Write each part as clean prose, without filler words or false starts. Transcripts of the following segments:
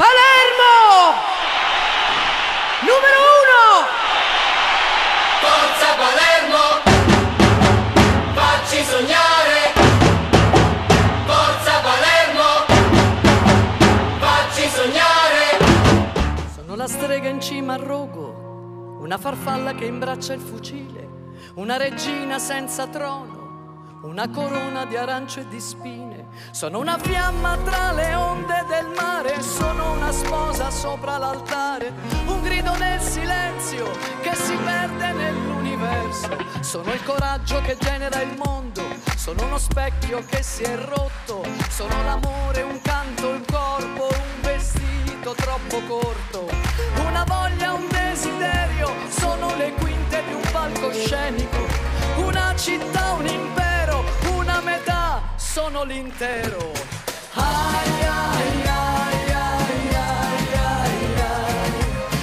Palermo! Numero 1! Forza Palermo! Facci sognare! Forza Palermo! Facci sognare! Sono la strega in cima al rogo, una farfalla che imbraccia il fucile, una regina senza trono, una corona di arance e di spine. Sono una fiamma tra le onde del mare, sono una sposa sopra l'altare, un grido nel silenzio che si perde nell'universo. Sono il coraggio che genera il mondo, sono uno specchio che si è rotto, sono l'amore, un canto, un corpo, un vestito troppo corto, una voglia, un desiderio, sono le quinte di un palcoscenico, una città, un impero, una metà, sono l'intero. Ai, ai, ai, ai, ai, ai, ai.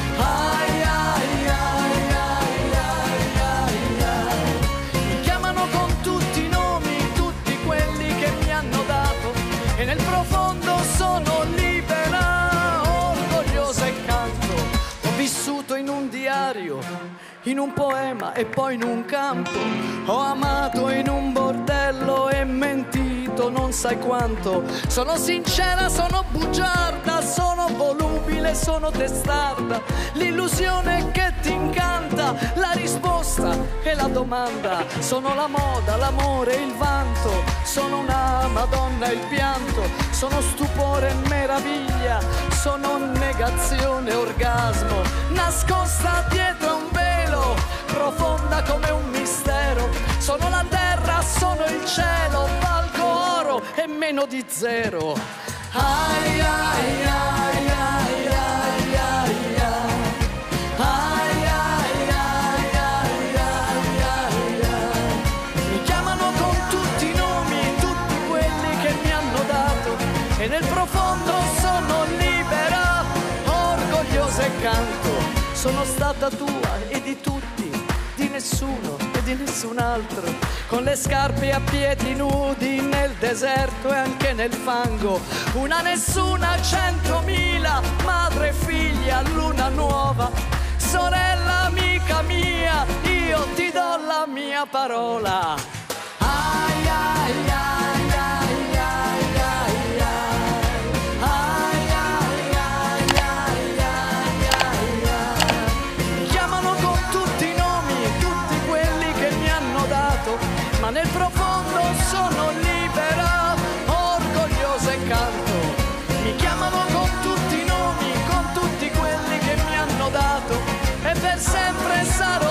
Ai, ai, ai, ai, ai, ai, ai. Mi chiamano con tutti i nomi, tutti quelli che mi hanno dato, e nel profondo sono libera, orgogliosa e canto. Ho vissuto in un diario, in un poema e poi in un campo, ho amato in un bordello e mentito non sai quanto. Sono sincera, sono bugiarda, sono volubile, sono testarda, l'illusione che ti incanta, la risposta e la domanda. Sono la moda, l'amore, il vanto, sono una Madonna e il pianto, sono stupore e meraviglia, sono negazione, orgasmo, nascosta dietro un velo, profonda come un mistero. Sono la terra, sono il cielo, valgo oro e meno di zero. Ai, ai, ai, ai, ai, ai, ai. Ai, ai, ai, ai, ai, ai, ai. Mi chiamano con tutti i nomi, tutti quelli che mi hanno dato, e nel profondo sono libera, orgogliosa e canto. Sono stata tua e di tutti, di nessuno e di nessun altro, con le scarpe a piedi nudi nel deserto e anche nel fango. Una nessuna, 100.000, madre e figlia, luna nuova, sorella, amica mia, io ti do la mia parola. Ai, ai, ai, ai, ai, ai, ai. Ai, ai, ai, ai, ai, ai, ai. Mi chiamano con tutti i nomi, tutti quelli che mi hanno dato, ma nel profondo sono libera, orgogliosa e canto. Mi chiamano con tutti i nomi, con tutti quelli che mi hanno dato, e per sempre sarò